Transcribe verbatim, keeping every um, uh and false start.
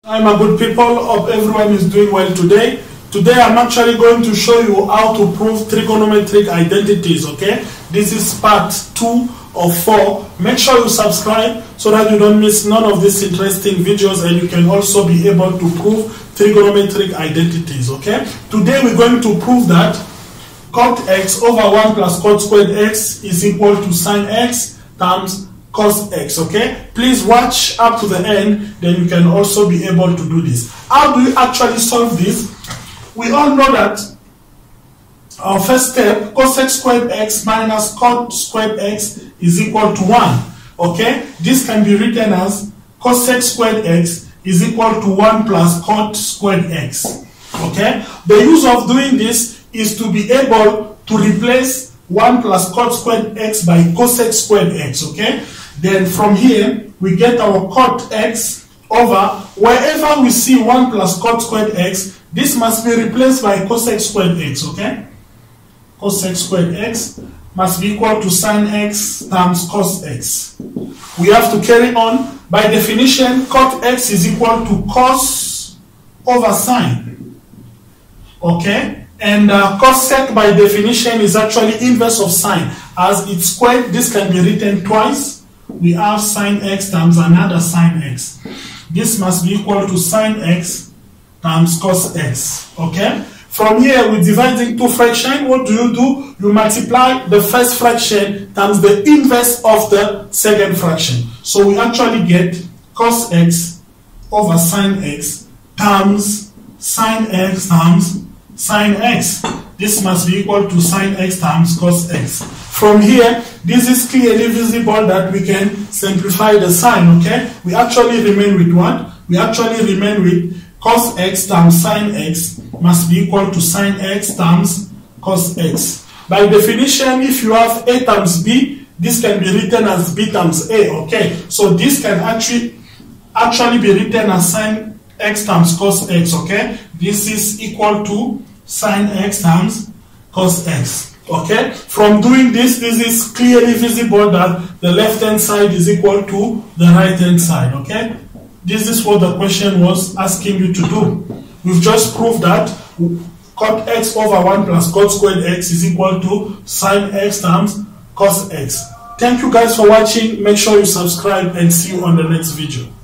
I'm a good people. Hope everyone is doing well today. Today I'm actually going to show you how to prove trigonometric identities, okay? This is part two of four. Make sure you subscribe so that you don't miss none of these interesting videos, and you can also be able to prove trigonometric identities, okay? Today we're going to prove that cot x over one plus cot squared x is equal to sine x times cos x, okay? Please watch up to the end, then you can also be able to do this. How do you actually solve this? We all know that our first step, cos x squared x minus cot squared x is equal to one, okay? This can be written as cos x squared x is equal to one plus cot squared x, okay? The use of doing this is to be able to replace one plus cot squared x by cos x squared x, okay? Then from here, we get our cot x over, wherever we see one plus cot squared x, this must be replaced by cos x squared x, okay? Cos x squared x must be equal to sine x times cos x. We have to carry on. By definition, cot x is equal to cos over sine, okay? And uh, cos sec by definition is actually inverse of sine. As it's squared, this can be written twice. We have sine x times another sine x. This must be equal to sine x times cos x, okay? From here, we're dividing two fractions. What do you do? You multiply the first fraction times the inverse of the second fraction. So we actually get cos x over sine x times sine x times sine x. This must be equal to sine x times cos x. From here, this is clearly visible that we can simplify the sign, okay? We actually remain with what? We actually remain with cos x times sine x must be equal to sine x times cos x. By definition, if you have a times b, this can be written as b times a, okay? So this can actually actually be written as sine x times cos x, okay? This is equal to sine x times cos x, okay? From doing this, this is clearly visible that the left hand side is equal to the right hand side, okay? This is what the question was asking you to do. We've just proved that cot x over one plus cot squared x is equal to sine x times cos x. Thank you guys for watching. Make sure you subscribe and see you on the next video.